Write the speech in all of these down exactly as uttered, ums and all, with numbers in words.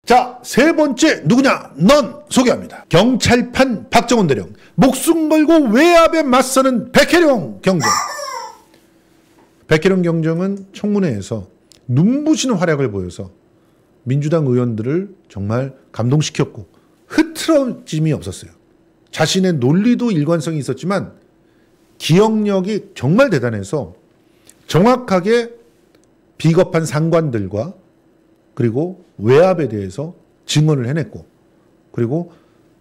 자, 세 번째 누구냐? 넌 소개합니다. 경찰판 박정훈 대령, 목숨 걸고 외압에 맞서는 백혜령 경정. 백혜령 경정은 청문회에서 눈부시는 활약을 보여서 민주당 의원들을 정말 감동시켰고 흐트러짐이 없었어요. 자신의 논리도 일관성이 있었지만 기억력이 정말 대단해서 정확하게 비겁한 상관들과 그리고 외압에 대해서 증언을 해냈고, 그리고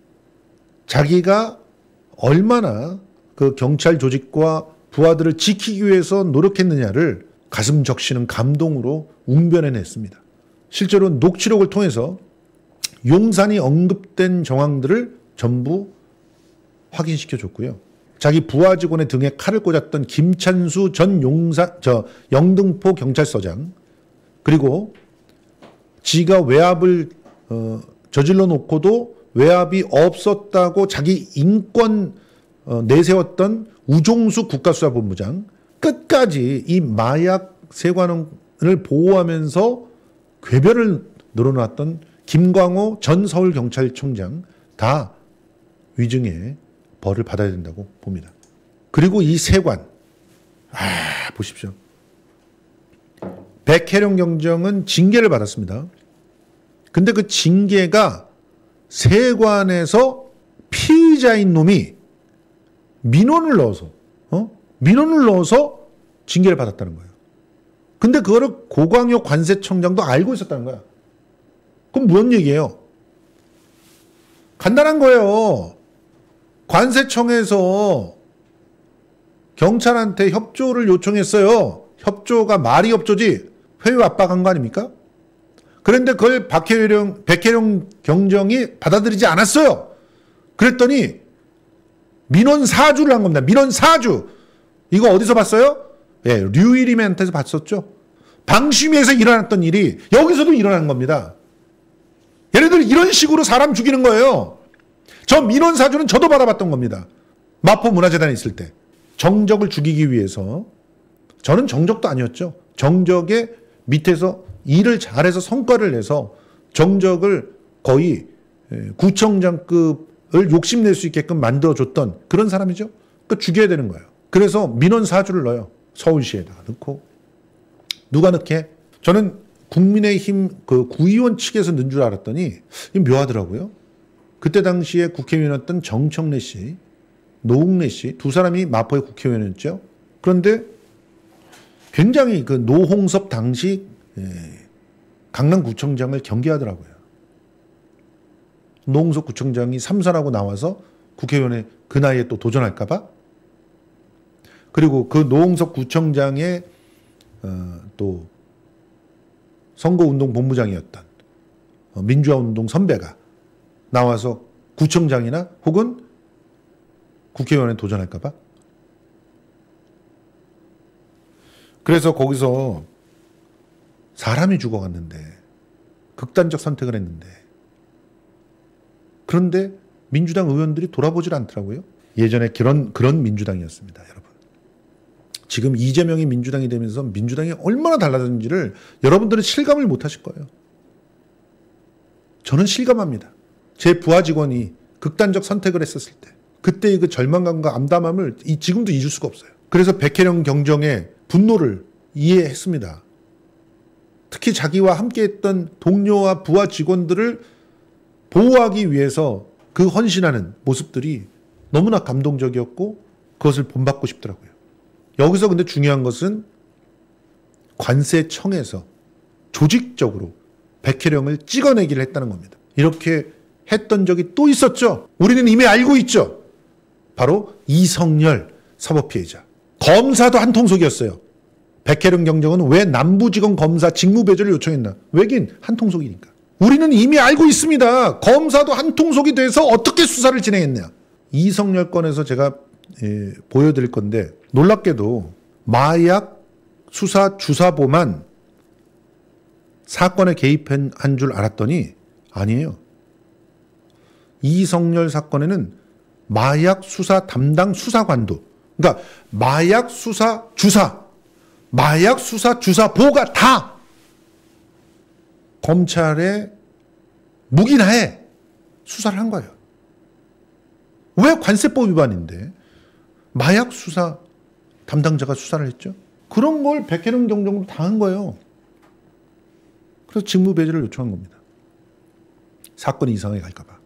자기가 얼마나 그 경찰 조직과 부하들을 지키기 위해서 노력했느냐를 가슴 적시는 감동으로 웅변해냈습니다. 실제로 녹취록을 통해서 용산이 언급된 정황들을 전부 확인시켜줬고요. 자기 부하 직원의 등에 칼을 꽂았던 김찬수 전 용산, 저 영등포 경찰서장, 그리고 지가 외압을 어, 저질러 놓고도 외압이 없었다고 자기 인권 어, 내세웠던 우종수 국가수사본부장, 끝까지 이 마약 세관원을 보호하면서 궤변을 늘어놨던 김광호 전 서울경찰청장, 다 위증의 벌을 받아야 된다고 봅니다. 그리고 이 세관, 아 보십시오. 백혜령 경정은 징계를 받았습니다. 근데 그 징계가 세관에서 피의자인 놈이 민원을 넣어서 어? 민원을 넣어서 징계를 받았다는 거예요. 근데 그거를 고광역 관세청장도 알고 있었다는 거야. 그럼 무슨 얘기예요? 간단한 거예요. 관세청에서 경찰한테 협조를 요청했어요. 협조가 말이 협조지 회유 압박한 거 아닙니까? 그런데 그걸 박혜령, 백혜령 경정이 받아들이지 않았어요. 그랬더니 민원 사주를 한 겁니다. 민원 사주. 이거 어디서 봤어요? 예, 류일임한테서 봤었죠. 방심위에서 일어났던 일이 여기서도 일어난 겁니다. 얘네들 이런 식으로 사람 죽이는 거예요. 저 민원 사주는 저도 받아봤던 겁니다. 마포 문화재단에 있을 때. 정적을 죽이기 위해서, 저는 정적도 아니었죠. 정적의 밑에서 일을 잘해서 성과를 내서 정적을 거의 구청장급을 욕심낼 수 있게끔 만들어줬던 그런 사람이죠. 그러니까 죽여야 되는 거예요. 그래서 민원 사주를 넣어요. 서울시에다가 넣고. 누가 넣게? 저는 국민의힘 그 구의원 측에서 넣은 줄 알았더니 묘하더라고요. 그때 당시에 국회의원이었던 정청래 씨, 노웅래 씨, 두 사람이 마포의 국회의원이었죠. 그런데 굉장히 그 노홍섭 당시 강남구청장을 경계하더라고요. 노홍섭 구청장이 삼선하고 나와서 국회의원에 그 나이에 또 도전할까 봐. 그리고 그 노홍섭 구청장의 어, 또 선거운동 본부장이었던 어, 민주화운동 선배가 나와서 구청장이나 혹은 국회의원에 도전할까 봐. 그래서 거기서 사람이 죽어갔는데, 극단적 선택을 했는데, 그런데 민주당 의원들이 돌아보질 않더라고요. 예전에 그런, 그런 민주당이었습니다, 여러분. 지금 이재명이 민주당이 되면서 민주당이 얼마나 달라졌는지를 여러분들은 실감을 못 하실 거예요. 저는 실감합니다. 제 부하 직원이 극단적 선택을 했었을 때, 그때의 그 절망감과 암담함을 이, 지금도 잊을 수가 없어요. 그래서 백혜령 경정의 분노를 이해했습니다. 특히 자기와 함께했던 동료와 부하 직원들을 보호하기 위해서 그 헌신하는 모습들이 너무나 감동적이었고 그것을 본받고 싶더라고요. 여기서 근데 중요한 것은 관세청에서 조직적으로 백혜령을 찍어내기를 했다는 겁니다. 이렇게 했던 적이 또 있었죠. 우리는 이미 알고 있죠. 바로 이성열 사법피해자. 검사도 한통속이었어요. 백혜령 경정은 왜 남부지검 검사 직무배제를 요청했나? 왜긴 한통속이니까. 우리는 이미 알고 있습니다. 검사도 한통속이 돼서 어떻게 수사를 진행했냐. 이성열 건에서 제가 예, 보여드릴 건데, 놀랍게도 마약 수사 주사보만 사건에 개입한 줄 알았더니 아니에요. 이성열 사건에는 마약 수사 담당 수사관도, 그러니까 마약 수사 주사, 마약 수사 주사보가 다 검찰의 묵인하에 수사를 한 거예요. 왜 관세법 위반인데 마약 수사 담당자가 수사를 했죠? 그런 걸 백혜령 경정으로 당한 거예요. 그래서 직무배제를 요청한 겁니다. 사건이 이상하게 갈까 봐.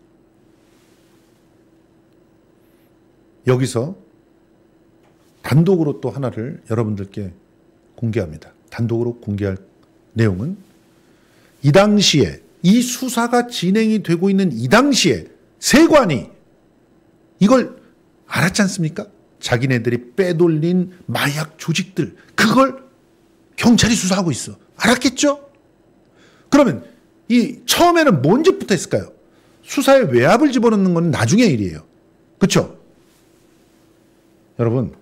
여기서 단독으로 또 하나를 여러분들께 공개합니다. 단독으로 공개할 내용은 이 당시에 이 수사가 진행이 되고 있는 이 당시에 세관이 이걸 알았지 않습니까? 자기네들이 빼돌린 마약 조직들 그걸 경찰이 수사하고 있어. 알았겠죠? 그러면 이 처음에는 뭔 짓부터 했을까요? 수사에 외압을 집어넣는 건 나중의 일이에요. 그렇죠? 여러분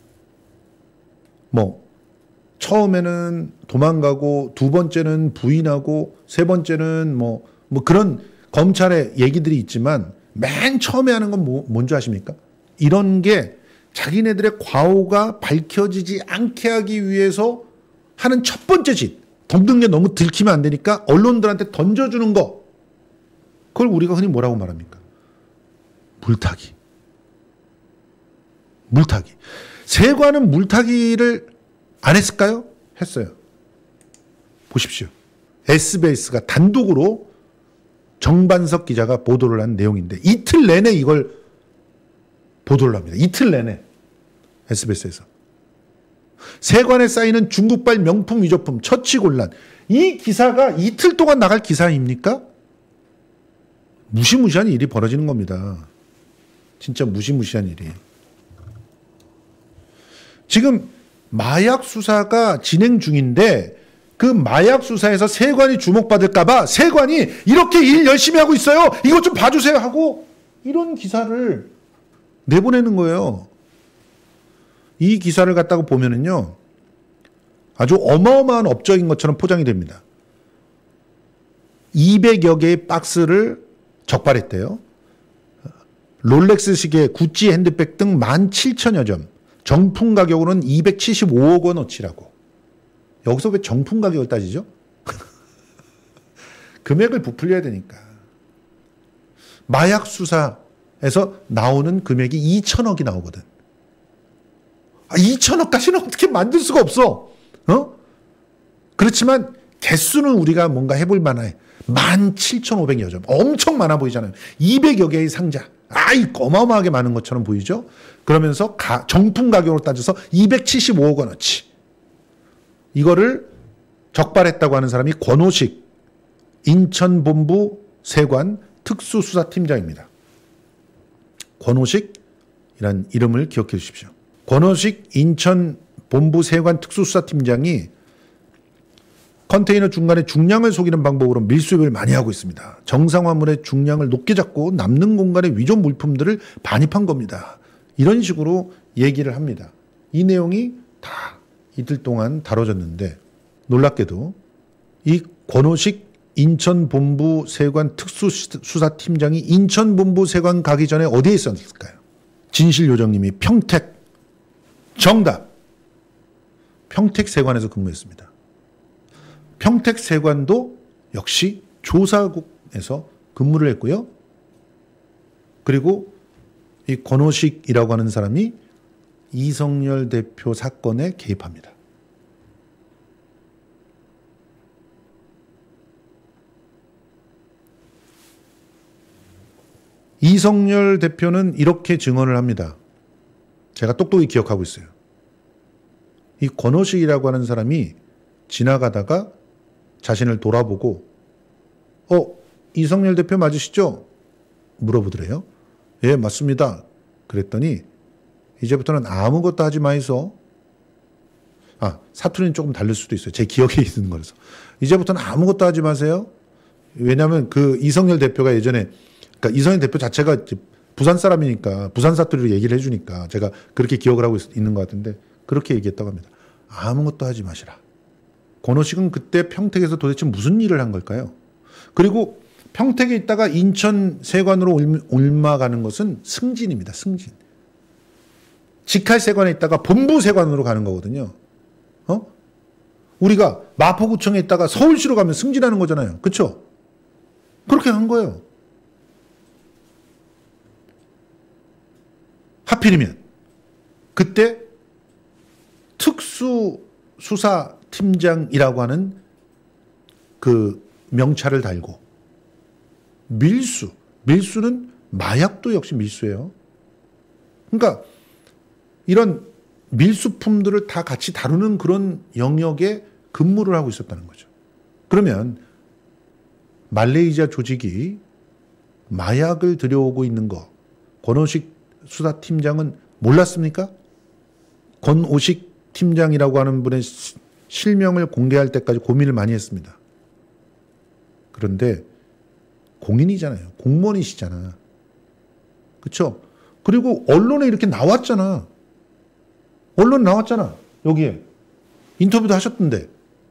뭐 처음에는 도망가고 두 번째는 부인하고 세 번째는 뭐, 뭐 그런 검찰의 얘기들이 있지만 맨 처음에 하는 건 뭐, 뭔지 아십니까? 이런 게 자기네들의 과오가 밝혀지지 않게 하기 위해서 하는 첫 번째 짓. 덤든 게 너무 들키면 안 되니까 언론들한테 던져주는 거. 그걸 우리가 흔히 뭐라고 말합니까? 물타기. 물타기. 세관은 물타기를 안 했을까요? 했어요. 보십시오. 에스비에스가 단독으로 정반석 기자가 보도를 한 내용인데 이틀 내내 이걸 보도를 합니다. 이틀 내내 에스비에스에서. 세관에 쌓이는 중국발 명품 위조품 처치곤란. 이 기사가 이틀 동안 나갈 기사입니까? 무시무시한 일이 벌어지는 겁니다. 진짜 무시무시한 일이. 지금 마약 수사가 진행 중인데 그 마약 수사에서 세관이 주목받을까봐 세관이 이렇게 일 열심히 하고 있어요. 이것 좀 봐주세요 하고 이런 기사를 내보내는 거예요. 이 기사를 갖다가 보면은요, 아주 어마어마한 업적인 것처럼 포장이 됩니다. 이백여 개의 박스를 적발했대요. 롤렉스 시계, 구찌 핸드백 등 만 칠천여 점. 정품 가격으로는 이백칠십오억 원어치라고. 여기서 왜 정품 가격을 따지죠? 금액을 부풀려야 되니까. 마약 수사에서 나오는 금액이 이천억이 나오거든. 아, 이천억까지는 어떻게 만들 수가 없어. 어? 그렇지만 개수는 우리가 뭔가 해볼 만해. 만 칠천오백여 점. 엄청 많아 보이잖아요. 이백여 개의 상자. 아이, 어마어마하게 많은 것처럼 보이죠? 그러면서 가, 정품 가격으로 따져서 이백칠십오억 원어치. 이거를 적발했다고 하는 사람이 권오식 인천본부 세관 특수수사팀장입니다. 권오식이란 이름을 기억해 주십시오. 권오식 인천본부 세관 특수수사팀장이 컨테이너 중간에 중량을 속이는 방법으로 밀수입을 많이 하고 있습니다. 정상화물의 중량을 높게 잡고 남는 공간에 위조 물품들을 반입한 겁니다. 이런 식으로 얘기를 합니다. 이 내용이 다 이틀 동안 다뤄졌는데 놀랍게도 이 권오식 인천본부 세관 특수수사팀장이 인천본부 세관 가기 전에 어디에 있었을까요? 진실요정님이 평택. 정답. 평택 세관에서 근무했습니다. 평택 세관도 역시 조사국에서 근무를 했고요. 그리고 이 권오식이라고 하는 사람이 이성열 대표 사건에 개입합니다. 이성열 대표는 이렇게 증언을 합니다. 제가 똑똑히 기억하고 있어요. 이 권오식이라고 하는 사람이 지나가다가 자신을 돌아보고 어? 이성열 대표 맞으시죠? 물어보더래요. 예, 맞습니다. 그랬더니 이제부터는 아무것도 하지 마이소. 아, 사투리는 조금 다를 수도 있어요. 제 기억에 있는 거라서. 이제부터는 아무것도 하지 마세요. 왜냐하면 그 이성열 대표가 예전에, 그러니까 이성열 대표 자체가 부산 사람이니까 부산 사투리로 얘기를 해주니까 제가 그렇게 기억을 하고 있, 있는 것 같은데 그렇게 얘기했다고 합니다. 아무것도 하지 마시라. 권오식은 그때 평택에서 도대체 무슨 일을 한 걸까요? 그리고 평택에 있다가 인천 세관으로 옮아가는 것은 승진입니다. 승진. 직할 세관에 있다가 본부 세관으로 가는 거거든요. 어? 우리가 마포구청에 있다가 서울시로 가면 승진하는 거잖아요. 그렇죠? 그렇게 한 거예요. 하필이면 그때 특수수사팀장이라고 하는 그 명찰을 달고 밀수, 밀수는 마약도 역시 밀수예요. 그러니까 이런 밀수품들을 다 같이 다루는 그런 영역에 근무를 하고 있었다는 거죠. 그러면 말레이시아 조직이 마약을 들여오고 있는 거 권오식 수사팀장은 몰랐습니까? 권오식 팀장이라고 하는 분의 실명을 공개할 때까지 고민을 많이 했습니다. 그런데 공인이잖아요. 공무원이시잖아. 그렇죠? 그리고 언론에 이렇게 나왔잖아. 언론 나왔잖아. 여기에. 인터뷰도 하셨던데.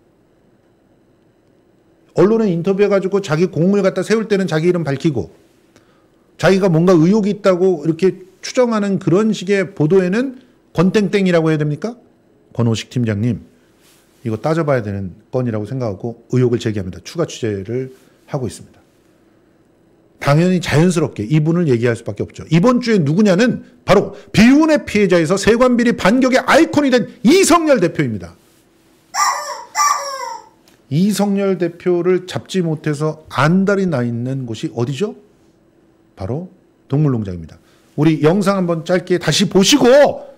언론에 인터뷰해가지고 자기 공을 갖다 세울 때는 자기 이름 밝히고 자기가 뭔가 의혹이 있다고 이렇게 추정하는 그런 식의 보도에는 권땡땡이라고 해야 됩니까? 권오식 팀장님, 이거 따져봐야 되는 건이라고 생각하고 의혹을 제기합니다. 추가 취재를 하고 있습니다. 당연히 자연스럽게 이분을 얘기할 수밖에 없죠. 이번 주에 누구냐는 바로 비운의 피해자에서 세관비리 반격의 아이콘이 된 이성열 대표입니다. 이성열 대표를 잡지 못해서 안달이 나 있는 곳이 어디죠? 바로 동물농장입니다. 우리 영상 한번 짧게 다시 보시고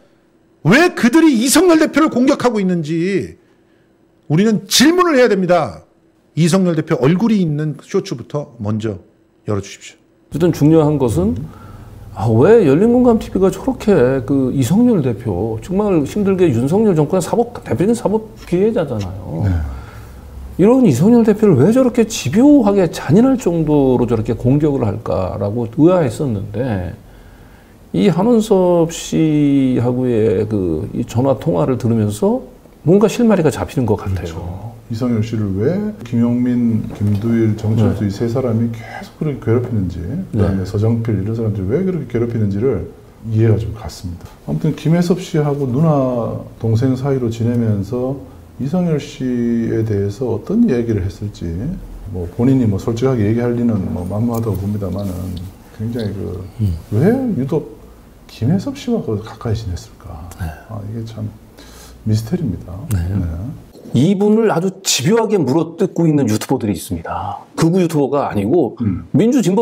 왜 그들이 이성열 대표를 공격하고 있는지 우리는 질문을 해야 됩니다. 이성열 대표 얼굴이 있는 쇼츠부터 먼저 열어주십시오. 어쨌든 중요한 것은 아, 왜 열린공감티비가 저렇게 그 이성열 대표 정말 힘들게 윤석열 정권의 사법 대표적인 사법 피해자잖아요. 네. 이런 이성열 대표를 왜 저렇게 집요하게 잔인할 정도로 저렇게 공격을 할까라고 의아했었는데 이 한원섭 씨하고의 그 이 전화 통화를 들으면서 뭔가 실마리가 잡히는 것 같아요. 그렇죠. 이성열 씨를 왜 김용민, 김두일, 정철수 네. 이 세 사람이 계속 그렇게 괴롭히는지, 그다음에 네. 서정필 이런 사람들이 왜 그렇게 괴롭히는지를 이해가 좀 갔습니다. 아무튼 김혜섭 씨하고 누나 동생 사이로 지내면서 이성열 씨에 대해서 어떤 얘기를 했을지 뭐 본인이 뭐 솔직하게 얘기할 리는 뭐 만무하다고 봅니다만은 굉장히 그 왜 음. 유독 김혜섭 씨와 가까이 지냈을까? 네. 아, 이게 참 미스테리입니다. 네. 네. 이분을 아주 집요하게 물어뜯고 있는 유튜버들이 있습니다. 극우 유튜버가 아니고 음. 민주 진보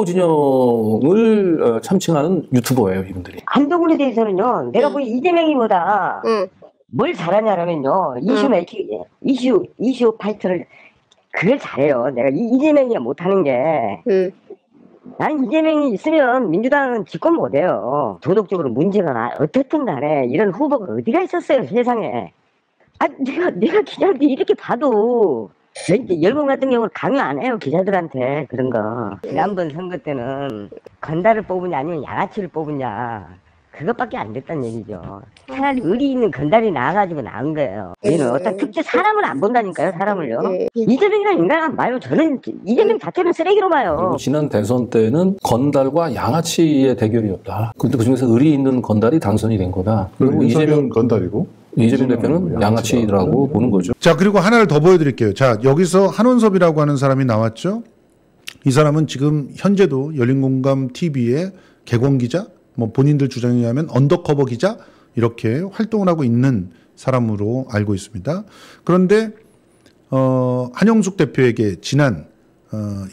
진영을 참칭하는 유튜버예요, 이분들이. 한동훈에 대해서는요, 내가 보기 이재명이보다 음. 뭘 잘하냐면요, 이슈 메이킹, 음. 이슈 이슈 파이터를 그걸 잘해요. 내가 이, 이재명이 못하는 게. 음. 나는 이재명이 있으면 민주당은 집권 못해요. 도덕적으로 문제가 나, 어떻든 간에 이런 후보가 어디가 있었어요, 세상에. 아, 내가, 내가 기자들 이렇게 봐도, 열공 같은 경우는 강요 안 해요, 기자들한테, 그런 거. 지난번 선거 때는 건달을 뽑으냐, 아니면 양아치를 뽑으냐, 그것밖에 안 됐단 얘기죠. 차라리 의리 있는 건달이 나와가지고 나온 거예요. 얘는 어떤 특정 사람을 안 본다니까요, 사람을요. 이재명이라는 인간 안 봐요. 저는 이재명 자체는 쓰레기로 봐요. 그리고 지난 대선 때는 건달과 양아치의 대결이었다. 근데 그중에서 의리 있는 건달이 당선이 된 거다. 그리고 이재명 건달이고 이재명 대표는 양아치라고 보는 거죠. 자, 그리고 하나를 더 보여드릴게요. 자, 여기서 한원섭이라고 하는 사람이 나왔죠. 이 사람은 지금 현재도 열린공감 티비의 개공 기자, 뭐 본인들 주장에 의하면 언더커버 기자 이렇게 활동을 하고 있는 사람으로 알고 있습니다. 그런데 어, 한영숙 대표에게 지난 어,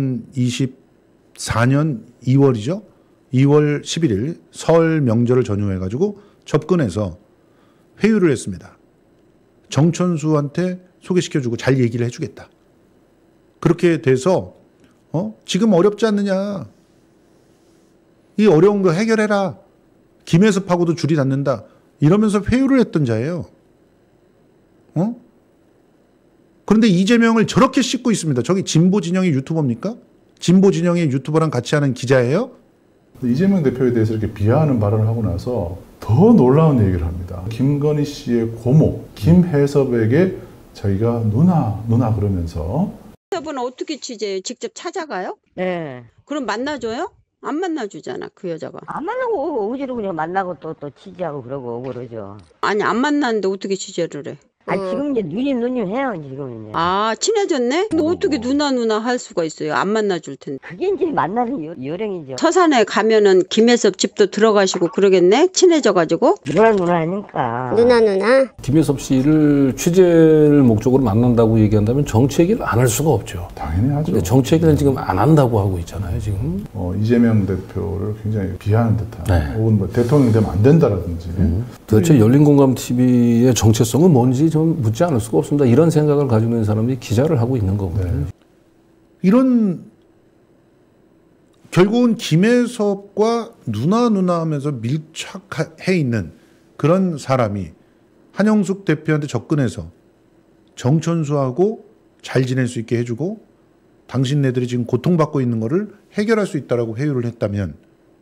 이천이십사 년 이월이죠. 이월 십일일 설 명절을 전후해가지고 접근해서 회유를 했습니다. 정천수한테 소개시켜주고 잘 얘기를 해주겠다. 그렇게 돼서 어? 지금 어렵지 않느냐. 이 어려운 거 해결해라. 김혜섭하고도 줄이 닿는다. 이러면서 회유를 했던 자예요. 어? 그런데 이재명을 저렇게 씻고 있습니다. 저기 진보 진영의 유튜버입니까? 진보 진영의 유튜버랑 같이 하는 기자예요? 이재명 대표에 대해서 이렇게 비하하는 발언을 하고 나서 더 놀라운 얘기를 합니다. 김건희 씨의 고모 김혜섭에게 자기가 누나 누나 그러면서. 혜섭은 어떻게 취재해요? 직접 찾아가요? 네. 그럼 만나줘요? 안 만나주잖아, 그 여자가. 안 만나고 억지로 그냥 만나고 또 또 취재하고 그러고 그러죠. 아니, 안 만났는데 어떻게 취재를 해? 아 지금 이제 누님 누님 해요 지금 이제. 아, 친해졌네? 근데 어떻게 누나 누나 할 수가 있어요? 안 만나줄 텐데. 그게 이제 만나는 요, 요령이죠. 서산에 가면은 김혜섭 집도 들어가시고 그러겠네? 친해져가지고? 누나 누나 하니까. 누나 누나. 김혜섭 씨를 취재를 목적으로 만난다고 얘기한다면 정치 얘기를 안 할 수가 없죠. 당연히 하죠. 근데 정치 얘기는 지금 안 한다고 하고 있잖아요, 지금. 어, 이재명 대표를 굉장히 비하하는 듯한, 네. 혹은 뭐 대통령 되면 안 된다라든지. 음. 도대체 열린공감티비의 정체성은 뭔지 좀 묻지 않을 수가 없습니다. 이런 생각을 가지고 있는 사람이 기자를 하고 있는 거거든요. 네. 이런 결국은 김혜섭과 누나 누나 하면서 밀착해 있는 그런 사람이 한영숙 대표한테 접근해서 정천수하고 잘 지낼 수 있게 해주고 당신네들이 지금 고통받고 있는 거를 해결할 수 있다라고 회유를 했다면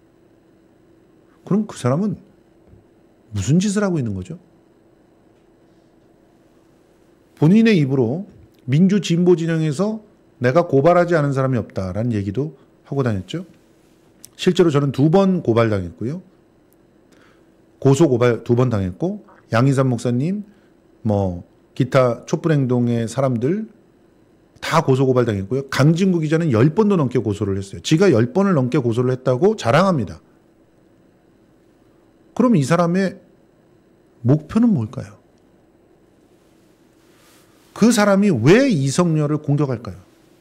그럼 그 사람은 무슨 짓을 하고 있는 거죠? 본인의 입으로 민주 진보 진영에서 내가 고발하지 않은 사람이 없다라는 얘기도 하고 다녔죠. 실제로 저는 두 번 고발당했고요. 고소 고발 두 번 당했고 양희삼 목사님 뭐 기타 촛불행동의 사람들 다 고소 고발 당했고요. 강진구 기자는 열 번도 넘게 고소를 했어요. 지가 열 번을 넘게 고소를 했다고 자랑합니다. 그럼 이 사람의 목표는 뭘까요? 그 사람이 왜 이성렬을 공격할까요?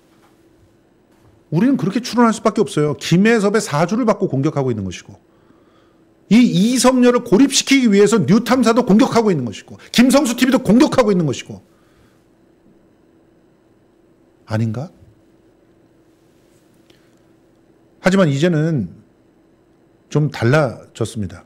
우리는 그렇게 추론할 수밖에 없어요. 김혜섭의 사주를 받고 공격하고 있는 것이고 이 이성렬을 고립시키기 위해서 뉴탐사도 공격하고 있는 것이고 김성수 티비도 공격하고 있는 것이고 아닌가? 하지만 이제는 좀 달라졌습니다.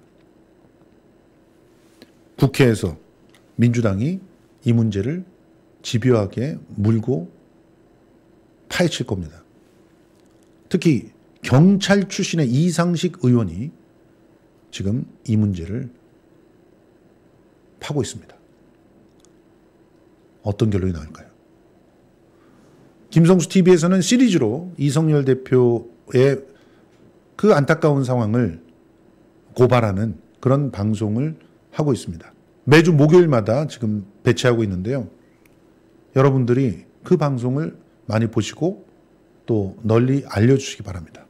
국회에서 민주당이 이 문제를 집요하게 물고 파헤칠 겁니다. 특히 경찰 출신의 이상식 의원이 지금 이 문제를 파고 있습니다. 어떤 결론이 나올까요? 김성수 티비에서는 시리즈로 이성렬 대표의 그 안타까운 상황을 고발하는 그런 방송을 하고 있습니다. 매주 목요일마다 지금 배치하고 있는데요. 여러분들이 그 방송을 많이 보시고 또 널리 알려주시기 바랍니다.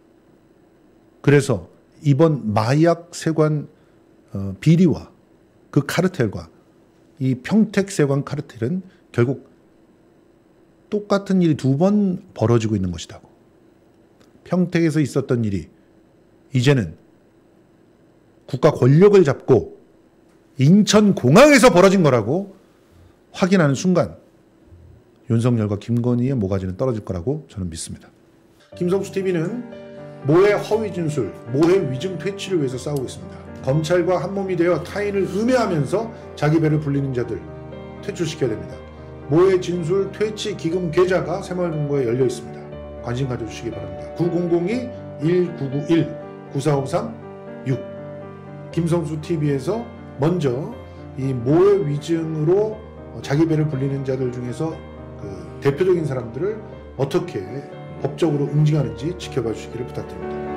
그래서 이번 마약 세관 비리와 그 카르텔과 이 평택 세관 카르텔은 결국 똑같은 일이 두 번 벌어지고 있는 것이라고. 평택에서 있었던 일이 이제는 국가 권력을 잡고 인천공항에서 벌어진 거라고 확인하는 순간 윤석열과 김건희의 모가지는 떨어질 거라고 저는 믿습니다. 김성수 티비는 모해 허위 진술, 모해 위증 퇴치를 위해서 싸우고 있습니다. 검찰과 한몸이 되어 타인을 음해하면서 자기 배를 불리는 자들 퇴출시켜야 됩니다. 모해 진술 퇴치 기금 계좌가 새마을금고에 열려 있습니다. 관심 가져주시기 바랍니다. 구공공이 일구구일 구사오삼 육 김성수 티비에서 먼저 이 모해 위증으로 자기 배를 불리는 자들 중에서 그 대표적인 사람들을 어떻게 법적으로 응징하는지 지켜봐 주시기를 부탁드립니다.